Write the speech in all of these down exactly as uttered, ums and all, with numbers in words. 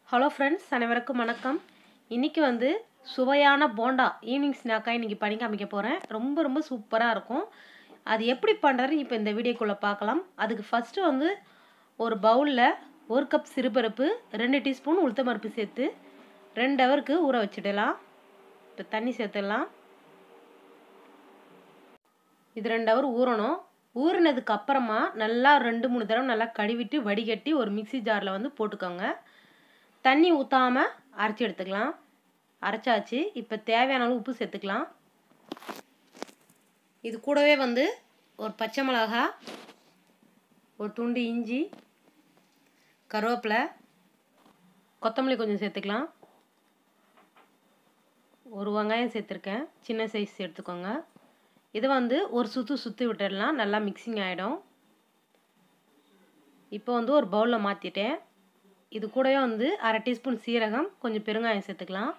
Hello friends, அனைவருக்கும் வணக்கம். இன்றைக்கி வந்து சுவையான போண்டா ஈவினிங் ஸ்நாக்காக இன்றைக்கி பண்ணி காமிக்க போகிறேன். ரொம்ப ரொம்ப சூப்பராக இருக்கும். அது எப்படி பண்ணுறதுன்னு இப்போ இந்த வீடியோக்குள்ளே பார்க்கலாம். அதுக்கு ஃபஸ்ட்டு வந்து ஒரு பவுலில் ஒரு கப் சிறுபருப்பு, ரெண்டு டீஸ்பூன் உளுத்தம்பருப்பு சேர்த்து ரெண்டு ஹவருக்கு ஊற வச்சுடலாம். இப்போ தண்ணி சேர்த்துடலாம். இது ரெண்டு ஹவர் ஊறணும். ஊறினதுக்கு அப்புறமா நல்லா ரெண்டு மூணு தடவை நல்லா கழுவிட்டு வடிகட்டி ஒரு மிக்சி ஜாரில் வந்து போட்டுக்கோங்க. தண்ணி ஊற்றாமல் அரைச்சி எடுத்துக்கலாம். அரைச்சாச்சு. இப்போ தேவையான அளவு உப்பு சேர்த்துக்கலாம். இது கூடவே வந்து ஒரு பச்சை மிளகா, ஒரு துண்டு இஞ்சி, கருவேப்பிலை, கொத்தமல்லி கொஞ்சம் சேர்த்துக்கலாம். ஒரு வெங்காயம் சேர்த்துருக்கேன், சின்ன சைஸ் எடுத்துக்கோங்க. இதை வந்து ஒரு சுற்று சுற்றி விட்டுடலாம். நல்லா மிக்சிங் ஆகிடும். இப்போ வந்து ஒரு பவுலில் மாற்றிட்டேன். இது கூடவே வந்து அரை டீஸ்பூன் சீரகம், கொஞ்சம் பெருங்காயம் சேர்த்துக்கலாம்.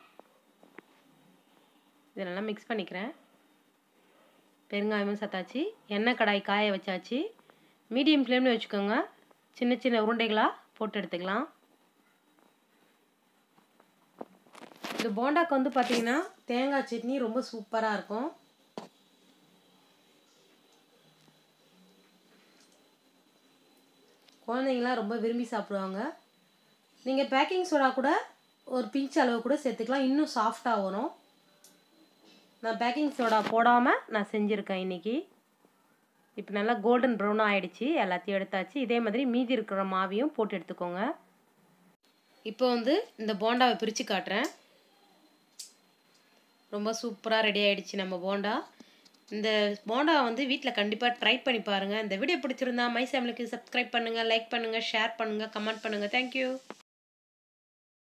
இதை நல்லா மிக்ஸ் பண்ணிக்கிறேன். பெருங்காயமும் சேர்த்தாச்சு. எண்ணெய் கடாய் காய வச்சாச்சு. மீடியம் ஃப்ளேமில் வச்சுக்கோங்க. சின்ன சின்ன உருண்டைகளாக போட்டு எடுத்துக்கலாம். இந்த போண்டாக்கு வந்து பார்த்திங்கன்னா தேங்காய் சட்னி ரொம்ப சூப்பராக இருக்கும். குழந்தைங்களாம் ரொம்ப விரும்பி சாப்பிடுவாங்க. நீங்கள் பேக்கிங் சோடா கூட ஒரு பிஞ்ச் அளவு கூட சேர்த்துக்கலாம். இன்னும் சாஃப்டாக வரும். நான் பேக்கிங் சோடா போடாமல் நான் செஞ்சுருக்கேன் இன்றைக்கி. இப்போ நல்லா கோல்டன் ப்ரௌனாக ஆகிடுச்சு. எல்லாத்தையும் எடுத்தாச்சு. இதே மாதிரி மீதி இருக்கிற மாவையும் போட்டு எடுத்துக்கோங்க. இப்போ வந்து இந்த போண்டாவை பிரித்து காட்டுறேன். ரொம்ப சூப்பராக ரெடி ஆகிடுச்சு நம்ம போண்டா. இந்த போண்டா வந்து வீட்டில் கண்டிப்பாக ட்ரை பண்ணி பாருங்கள். இந்த வீடியோ பிடிச்சிருந்தா மை சேனலுக்கு சப்ஸ்கிரைப் பண்ணுங்கள், லைக் பண்ணுங்கள், ஷேர் பண்ணுங்கள், கமெண்ட் பண்ணுங்கள். தேங்க்யூ.